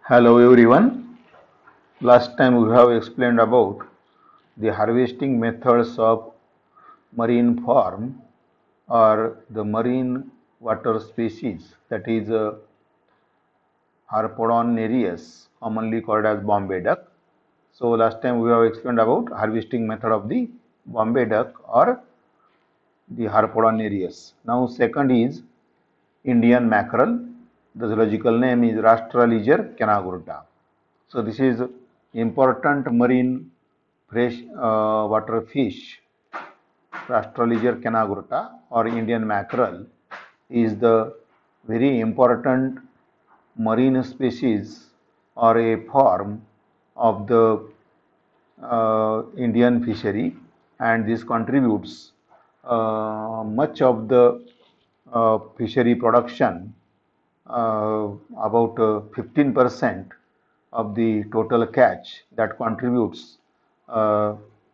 Hello everyone. Last time we have explained about the harvesting methods of marine farm or the marine water species, that is Harpodon nereus, commonly called as Bombay duck. So last time we have explained about harvesting method of the Bombay duck or the Harpodon nereus. Now second is Indian mackerel. The zoological name is Rastraliger canagurta. So this is important marine fresh water fish. Rastraliger canagurta or Indian mackerel is the very important marine species or a form of the Indian fishery, and this contributes much of the fishery production, about 15% of the total catch that contributes uh,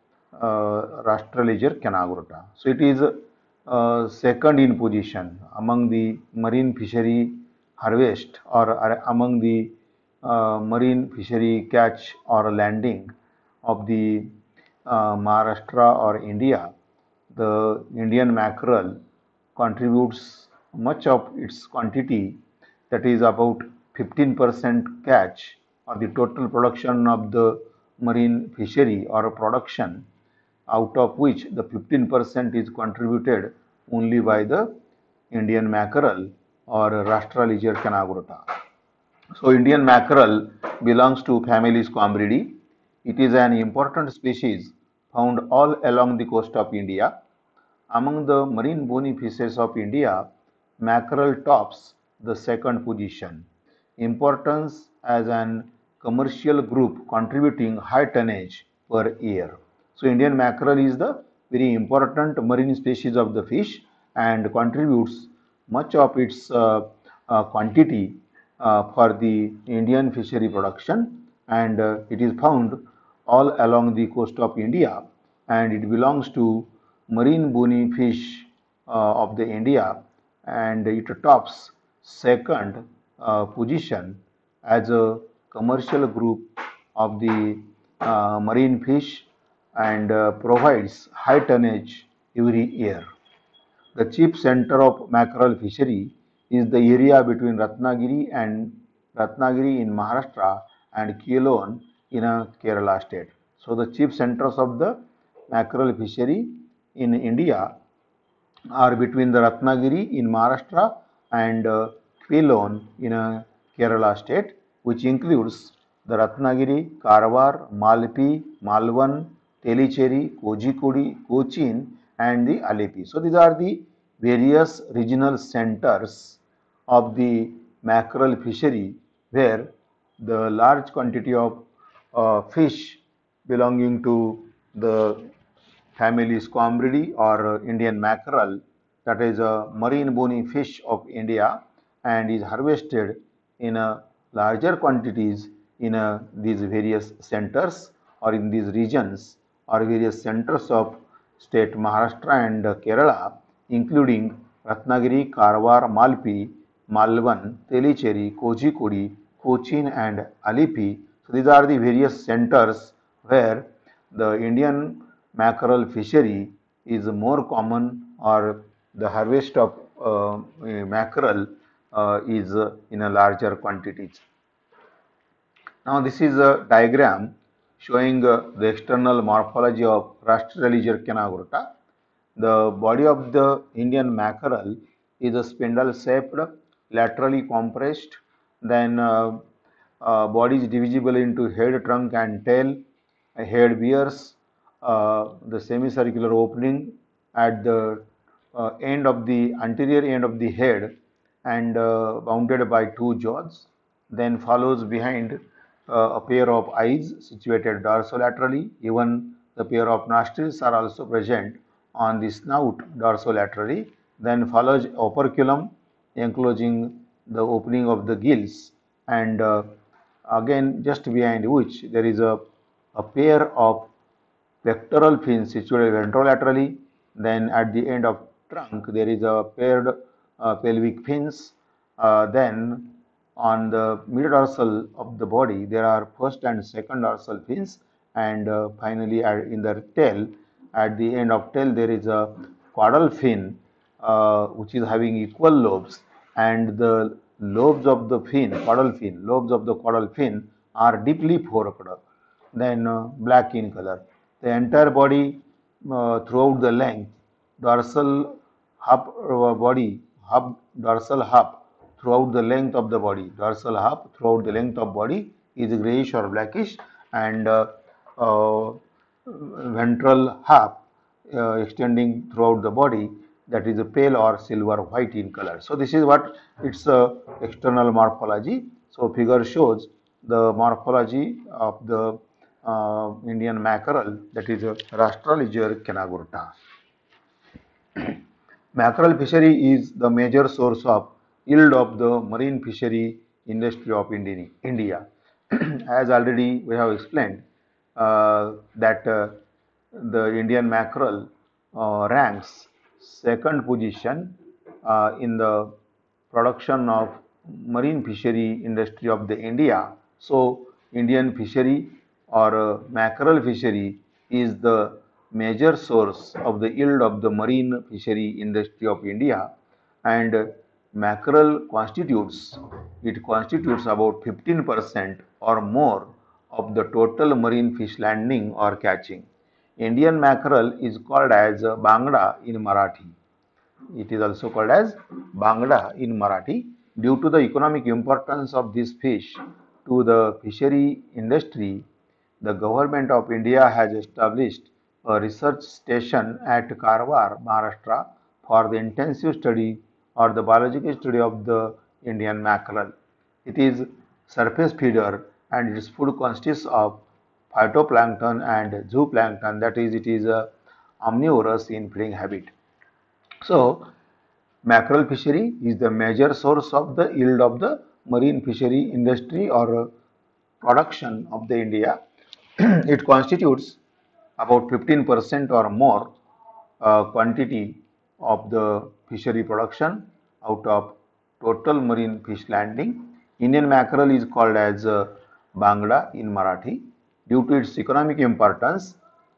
Rastraliger canagurta. So it is second in position among the marine fishery harvest or among the marine fishery catch or landing of the Maharashtra or India. The Indian mackerel contributes much of its quantity, that is about 15% catch or the total production of the marine fishery or production, out of which the 15% is contributed only by the Indian mackerel or Rastraliger canagurta. So Indian mackerel belongs to family Squambridae. It is an important species found all along the coast of India. Among the marine bony fishes of India, mackerel tops the second position. Importance as an commercial group contributing high tonnage per year. So Indian mackerel is the very important marine species of the fish and contributes much of its quantity for the Indian fishery production, and it is found all along the coast of India, and it belongs to marine bony fish of the India, and it tops second position as a commercial group of the marine fish and provides high tonnage every year. The chief center of mackerel fishery is the area between Ratnagiri in Maharashtra and Keolon in Kerala state. So the chief centers of the mackerel fishery in India are between the Ratnagiri in Maharashtra and Keolon in Kerala state, which includes the Ratnagiri, Karwar, Malpi, Malvan, Telicheri, Kozhikode, Cochin, and the Alleppey. So these are the various regional centers of the mackerel fishery, where the large quantity of fish belonging to the family Squambridae or Indian mackerel, that is a marine bony fish of India, and is harvested in larger quantities in these various centers or in these regions or various centers of state Maharashtra and Kerala, including Ratnagiri, Karwar, Malpi, Malvan, Telicheri, Kozhikode, Cochin, and Alleppey. So these are the various centers where the Indian mackerel fishery is more common, or the harvest of mackerel is in a larger quantities. Now this is a diagram showing the external morphology of Rastraliger canagurta. The body of the Indian mackerel is a spindle shaped, laterally compressed, then body is divisible into head, trunk, and tail. A head bears the semicircular opening at the end of the anterior end of the head, and bounded by two jaws. Then follows behind a pair of eyes situated dorsolaterally. Even the pair of nostrils are also present on the snout dorsolaterally. Then follows operculum enclosing the opening of the gills, and again just behind which there is a pair of pectoral fins situated ventrolaterally. Then at the end of trunk there is a paired pelvic fins. Then On the mid-dorsal of the body, there are first and second dorsal fins, and finally in the tail, at the end of tail, there is a caudal fin, which is having equal lobes, and the lobes of the fin, lobes of the caudal fin are deeply forked, then black in color. The entire body throughout the length, dorsal hub dorsal hub throughout the length of the body, is grayish or blackish, and uh, ventral hub extending throughout the body, that is a pale or silver white in color. So this is what its external morphology. So figure shows the morphology of the Indian mackerel, that is Rastraliger canagurta. Mackerel fishery is the major source of yield of the marine fishery industry of India. As already we have explained, that the Indian mackerel ranks second position in the production of marine fishery industry of the India. So Indian fishery or mackerel fishery is the major source of the yield of the marine fishery industry of India, and mackerel constitutes about 15% or more of the total marine fish landing or catching. Indian mackerel is called as Bangda in Marathi. It is also called as Bangda in Marathi. Due to the economic importance of this fish to the fishery industry, the government of India has established a research station at Karwar, Maharashtra for the intensive study or the biological study of the Indian mackerel. It is surface feeder and its food consists of phytoplankton and zooplankton, that is, it is omnivorous in feeding habit. So, mackerel fishery is the major source of the yield of the marine fishery industry or production of the India. It constitutes about 15% or more quantity of the fishery production out of total marine fish landing. Indian mackerel is called as Bangda in Marathi. Due to its economic importance,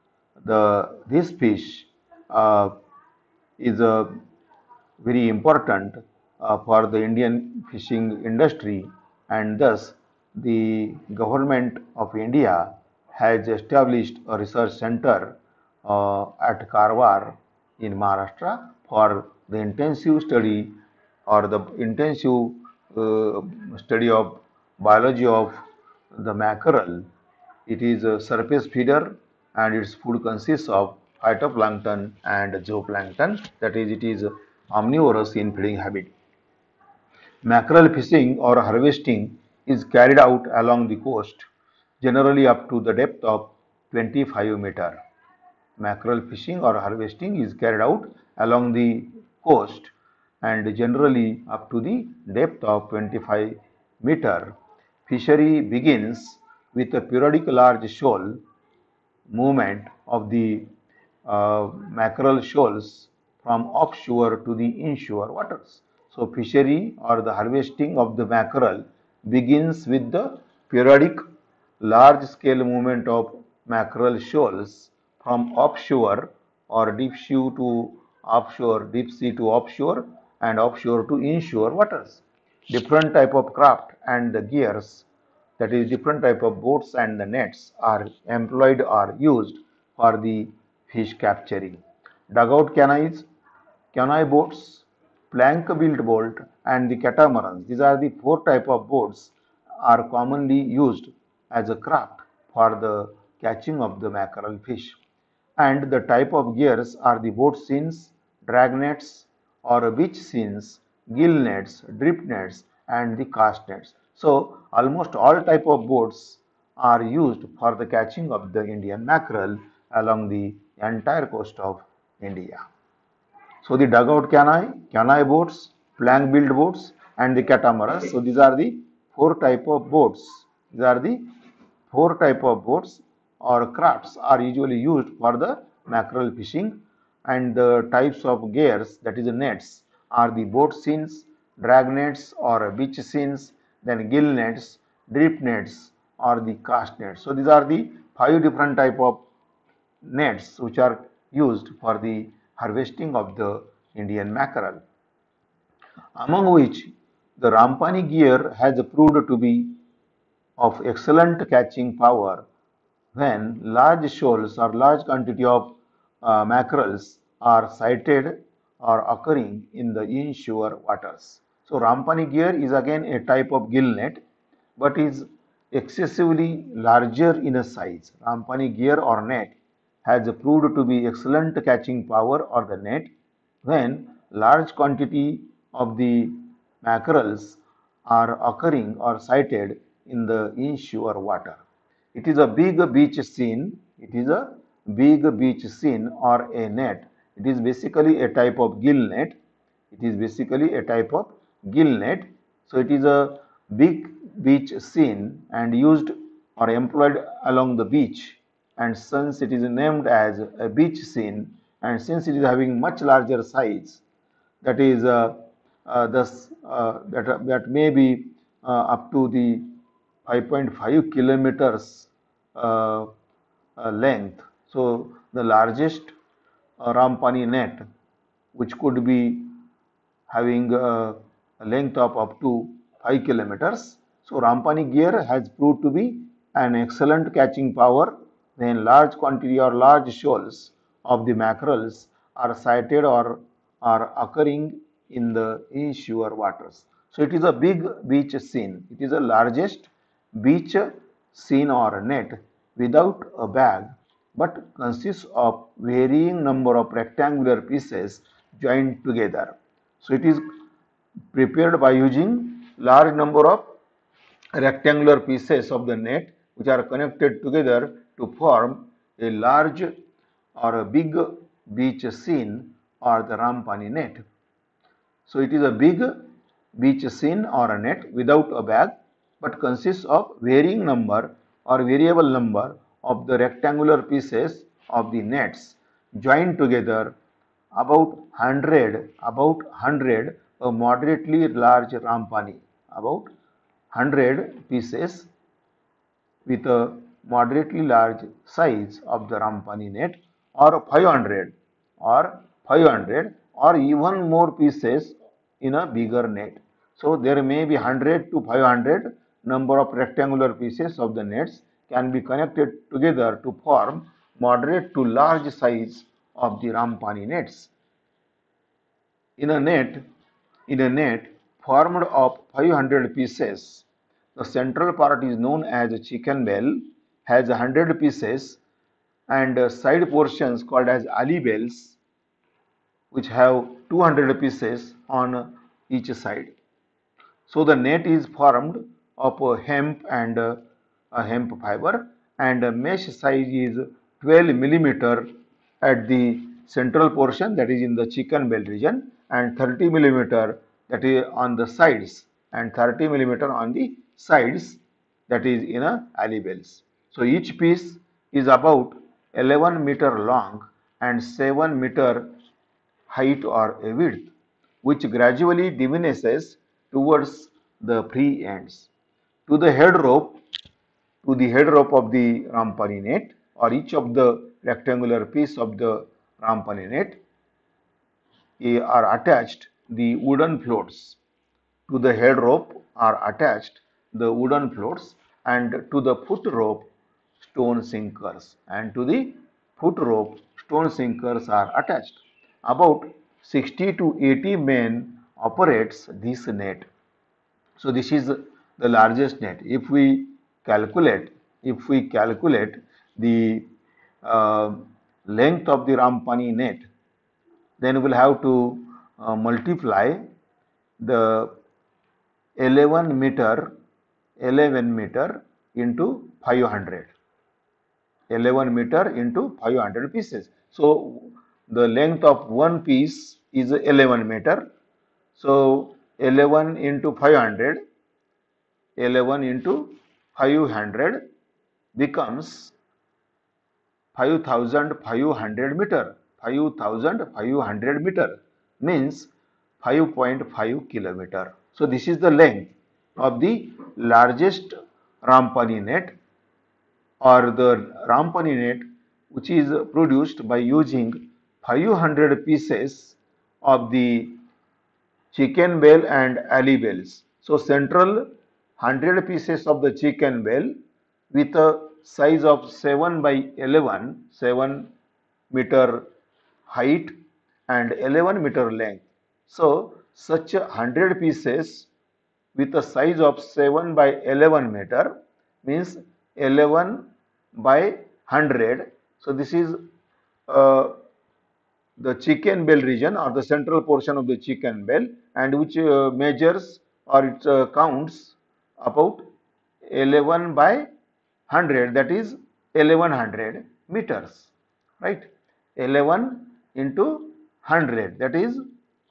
this fish uh, is very important for the Indian fishing industry, and thus the government of India has established a research center at Karwar in Maharashtra for the intensive study or the intensive study of biology of the mackerel. It is a surface feeder and its food consists of phytoplankton and zooplankton, that is, it is omnivorous in feeding habit. Mackerel fishing or harvesting is carried out along the coast, generally up to the depth of 25 meter. Mackerel fishing or harvesting is carried out along the coast and generally up to the depth of 25 meter. Fishery begins with a periodic large shoal movement of the mackerel shoals from offshore to the inshore waters. So, fishery or the harvesting of the mackerel begins with the periodic large scale movement of mackerel shoals from offshore or deep sea to offshore, and offshore to inshore waters. Different type of craft and the gears, that is different type of boats and the nets, are employed or used for the fish capturing. Dugout canoe boats, plank built boat, and the catamarans. These are the four type of boats are commonly used as a craft for the catching of the mackerel fish. And the type of gears are the boat seines, drag nets or beach seines, gill nets, drift nets, and the cast nets. So almost all type of boats are used for the catching of the Indian mackerel along the entire coast of India. So the dugout canoe boats, plank built boats, and the catamarans. So these are the four type of boats. These are the four type of boats or crafts are usually used for the mackerel fishing, and the types of gears, that is the nets, are the boat seines, drag nets or beach seines, then gill nets, drip nets, or the cast nets. So these are the 5 different type of nets which are used for the harvesting of the Indian mackerel, among which the Rampani gear has proved to be of excellent catching power when large shoals or large quantity of mackerels are sighted or occurring in the inshore waters. So Rampani gear is again a type of gill net, but is excessively larger in a size. Rampani gear or net has proved to be excellent catching power or the net when large quantity of the mackerels are occurring or sighted in the inshore water. It is a big beach scene. It is a big beach scene or a net. It is basically a type of gill net. It is basically a type of gill net. So it is a big beach scene and used or employed along the beach. And since it is named as a beach scene, and since it is having much larger size, that is that may be up to the 5.5 kilometers uh, length. So the largest Rampani net, which could be having a length of up to 5 kilometers. So Rampani gear has proved to be an excellent catching power when large quantity or large shoals of the mackerels are sighted or are occurring in the inshore waters. So it is a big beach scene. It is the largest beach scene or net without a bag, but consists of varying number of rectangular pieces joined together. So it is prepared by using large number of rectangular pieces of the net which are connected together to form a large or a big beach scene or the Rampani net. So it is a big beach scene or a net without a bag, but consists of varying number or variable number of the rectangular pieces of the nets joined together about 100 a moderately large Rampani, about 100 pieces with a moderately large size of the Rampani net, or 500 or 500 or even more pieces in a bigger net. So there may be 100 to 500 number of rectangular pieces of the nets can be connected together to form moderate to large size of the Rampani nets. In a net, in a net formed of 500 pieces, the central part is known as a chicken bell, has 100 pieces, and side portions called as ali bells, which have 200 pieces on each side. So the net is formed of hemp and a hemp fiber, and mesh size is 12 millimeter at the central portion, that is in the chicken bell region, and 30 millimeter that is on the sides, and 30 millimeter on the sides, that is in a alley bells. So each piece is about 11-meter long and 7-meter height or a width, which gradually diminishes towards the free ends. To the head rope, to the head rope of the Rampani net, or each of the rectangular piece of the Rampani net are attached the wooden floats. To the head rope are attached the wooden floats, and to the foot rope stone sinkers, and to the foot rope stone sinkers are attached. About 60 to 80 men operates this net. So this is the largest net. If we calculate the uh, length of the Rampani net, then we'll have to multiply the 11 meter 11 meter into 500, 11 meter into 500 pieces. So the length of one piece is 11 meter. So 11 into 500, 11 into 500 becomes 5500 meter. 5500 meter means 5.5 kilometer. So this is the length. of the largest Rampani net, or the Rampani net, which is produced by using 500 pieces of the chicken bell and alley bells. So central 100 pieces of the chicken bell with a size of 7 by 11, 7 meter height and 11 meter length. So such 100 pieces with a size of 7 by 11 meter means 11 by 100. So this is uh, the chicken bell region or the central portion of the chicken bell, and which measures or it counts about 11 by 100, that is 1100 meters, right? 11 into 100, that is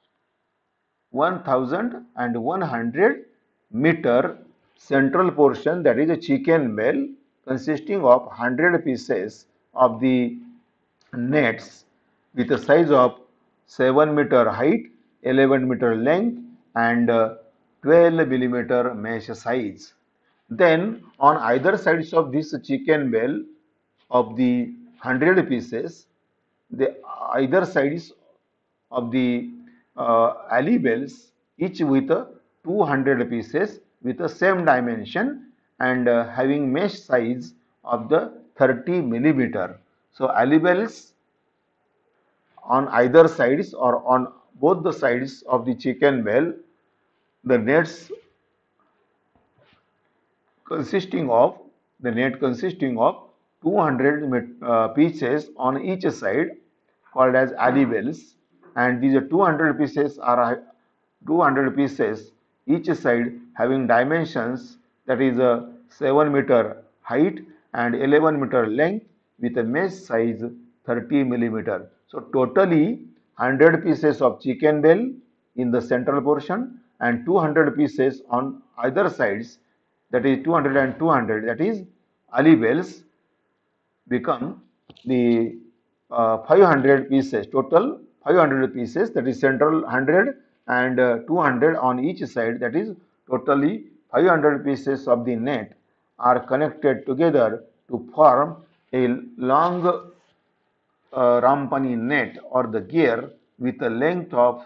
1100 meter central portion, that is a chicken bell consisting of 100 pieces of the nets with a size of 7 meter height, 11 meter length and 12 millimeter mesh size. Then on either sides of this chicken bell of the 100 pieces, the either sides of the alley bells, each with 200 pieces with the same dimension and having mesh size of the 30 millimeter. So alley bells on either sides or on both the sides of the chicken bell, the nets consisting of the net consisting of 200 pieces on each side called as alley bells, and these 200 pieces are 200 pieces each side having dimensions, that is a 7 meter height and 11 meter length with a mesh size 30 millimeter. So totally 100 pieces of chicken bell in the central portion and 200 pieces on either sides, that is 200 and 200, that is alley bells, become the 500 pieces, total 500 pieces, that is central 100 and 200 on each side, that is totally 500 pieces of the net are connected together to form a long Rampani net or the gear with a length of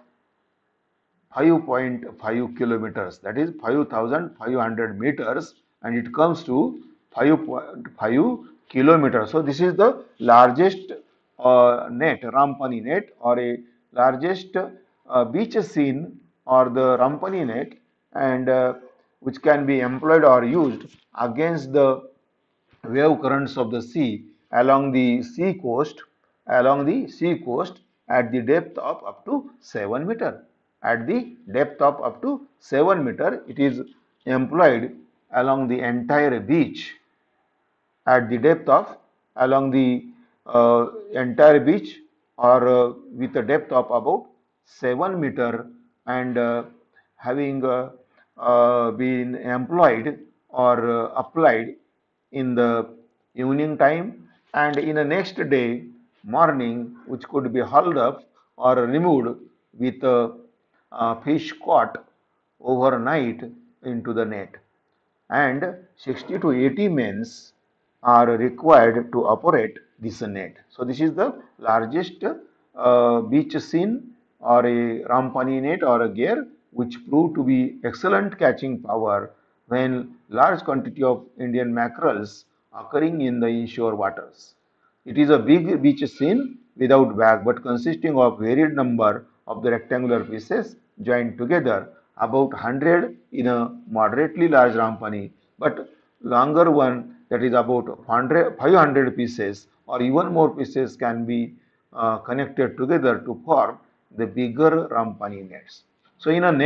5.5 kilometers, that is 5,500 meters, and it comes to 5.5 kilometers. So this is the largest net, Rampani net, or a largest beach scene or the Rampani net, and which can be employed or used against the wave currents of the sea along the sea coast at the depth of up to 7 meter. At the depth of up to 7 meter, it is employed along the entire beach at the depth of along the entire beach or with a depth of about 7 meter, and having been employed or applied in the evening time and in the next day morning, which could be hauled up or removed with a fish caught overnight into the net, and 60 to 80 men are required to operate this net. So this is the largest beach scene or a Rampani net or a gear which proved to be excellent catching power when large quantity of Indian mackerels occurring in the inshore waters. It is a big beach scene without back but consisting of varied number of the rectangular pieces joined together, about 100 in a moderately large Rampani, but longer one, that is about 500 pieces or even more pieces can be connected together to form the bigger Rampani nets. So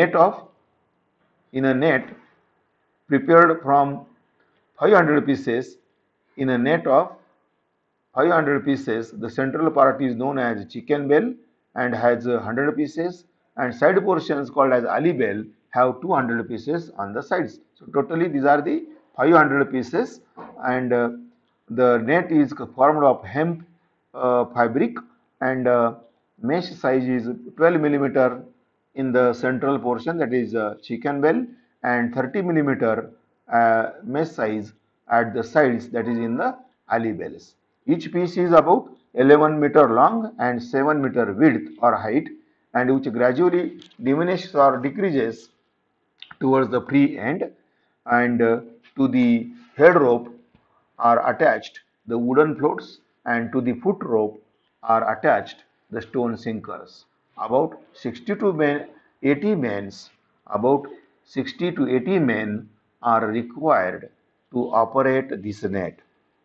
in a net prepared from 500 pieces, in a net of 500 pieces, the central part is known as chicken bell and has 100 pieces, and side portions called as alley bell have 200 pieces on the sides. So totally these are the 500 pieces, and the net is formed of hemp fabric, and mesh size is 12 millimeter in the central portion, that is chicken bell, and 30 millimeter mesh size at the sides, that is in the alley bells. Each piece is about 11-meter long and 7-meter width or height, and which gradually diminishes or decreases towards the free end, and to the head rope are attached the wooden floats, and to the foot rope are attached the stone sinkers. About 60 to 80 men, about 60 to 80 men are required to operate this net.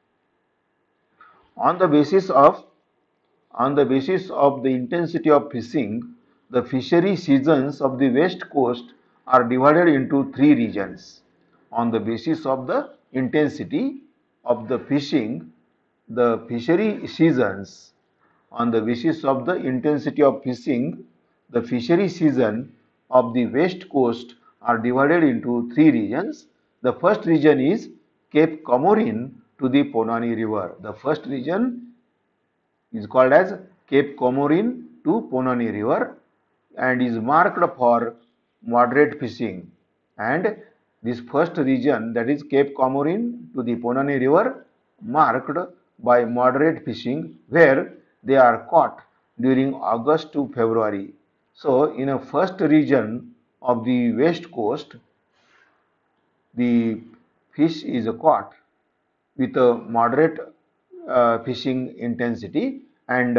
On the basis of the intensity of fishing, the fishery seasons of the west coast are divided into three regions. On the basis of the intensity of the fishing, the fishery seasons, on the basis of the intensity of fishing, the fishery season of the west coast are divided into three regions. The first region is Cape Comorin to the Ponani River. The first region is called as Cape Comorin to Ponani River and is marked for moderate fishing. And this first region, that is Cape Comorin to the Ponani River, marked by moderate fishing, where they are caught during August to February. So in a first region of the west coast, the fish is caught with a moderate fishing intensity, and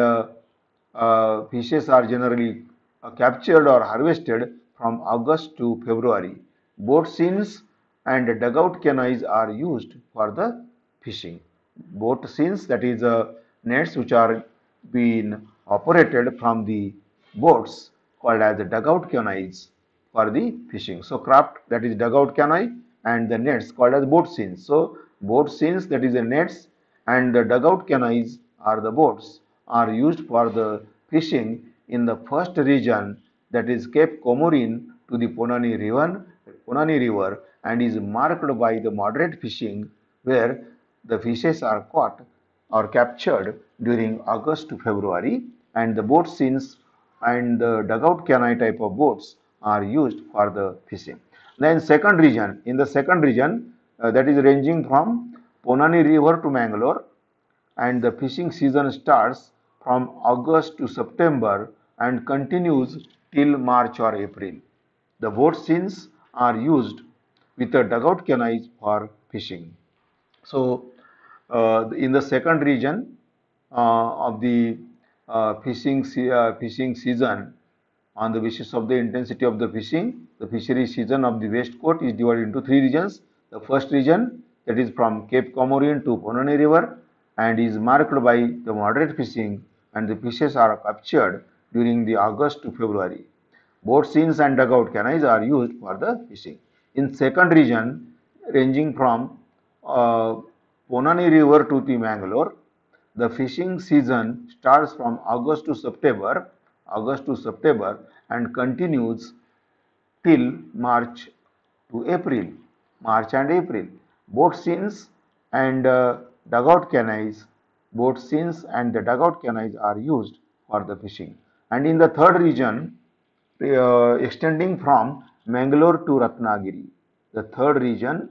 fishes are generally captured or harvested from August to February. Boat scenes and dugout canoes are used for the fishing. Boat scenes, that is nets which are being operated from the boats, called as the dugout canoes for the fishing. So craft, that is dugout canoe, and the nets called as boat scenes. So boat scenes, that is the nets, and the dugout canoes are the boats, are used for the fishing in the first region, that is Cape Comorin to the Ponani River, and is marked by the moderate fishing, where the fishes are caught or captured during August to February, and the boat scenes and the dugout canoe type of boats are used for the fishing. Then second region, in the second region, that is ranging from Ponani River to Mangalore, and the fishing season starts from August to September and continues till March or April. The boat scenes are used with the dugout canoes for fishing. So, in the second region of the fishing season, on the basis of the intensity of the fishing, the fishery season of the west coast is divided into three regions. The first region, that is from Cape Comorin to Ponani River, and is marked by the moderate fishing, and the fishes are captured during the August to February. Boat scenes and dugout canoes are used for the fishing. In second region, ranging from uh, Ponani River to the Mangalore, the fishing season starts from August to September, and continues till March and April. Boat scenes and dugout canoes, boat scenes and the dugout canoes are used for the fishing. And in the third region, extending from Mangalore to Ratnagiri, the third region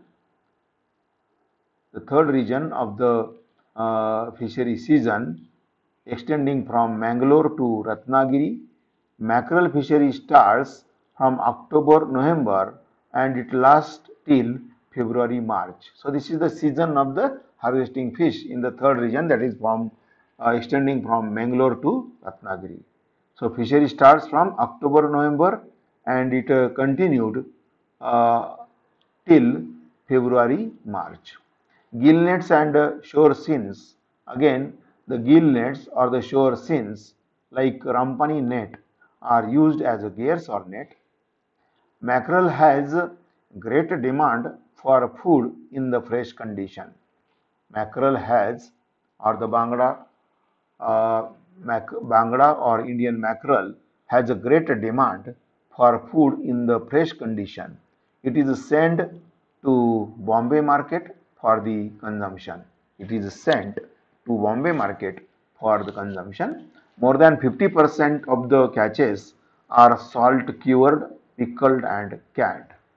of the fishery season, extending from Mangalore to Ratnagiri. Mackerel fishery starts from October, November, and it lasts till February, March. So this is the season of the harvesting fish in the third region, that is from extending from Mangalore to Ratnagiri. So fishery starts from October, November, and it continued uh, till February, March. Gill nets and shore scenes. Again, the gill nets or the shore scenes like Rampani net are used as a gears or net. Mackerel has great demand for food in the fresh condition. Mackerel has, or the Bangla or Indian mackerel has a great demand for food in the fresh condition. It is sent to Bombay market for the consumption. It is sent to Bombay market for the consumption. More than 50% of the catches are salt cured, pickled and canned.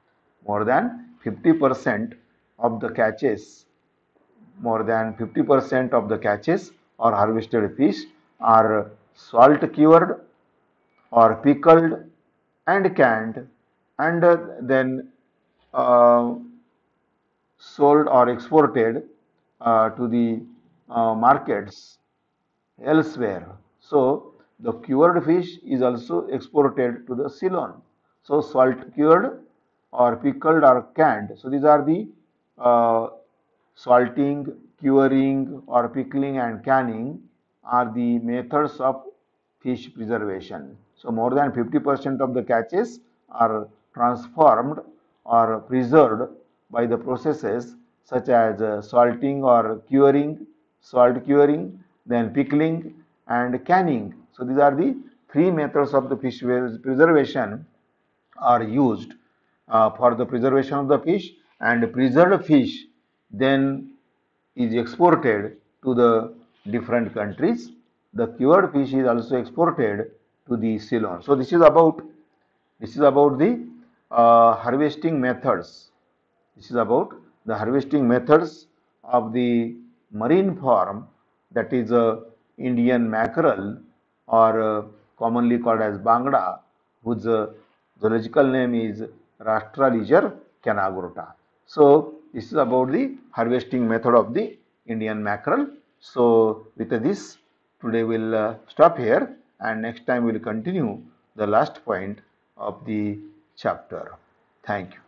More than 50% of the catches, more than 50% of the catches or harvested fish are salt cured or pickled and canned, and then uh, sold or exported to the markets elsewhere. So the cured fish is also exported to the Ceylon. So salt cured or pickled or canned. So these are the uh, salting, curing or pickling and canning are the methods of fish preservation. So more than 50% of the catches are transformed or preserved by the processes such as salting or curing, salt curing, then pickling and canning. So these are the three methods of the fish preservation are used for the preservation of the fish, and preserved fish then is exported to the different countries. The cured fish is also exported to the Ceylon. So this is about the harvesting methods. This is about the harvesting methods of the marine form, that is Indian mackerel, or commonly called as Bangda, whose zoological name is Rastraliger canagrota. So this is about the harvesting method of the Indian mackerel. So with this, today we'll stop here, and next time we'll continue the last point of the chapter. Thank you.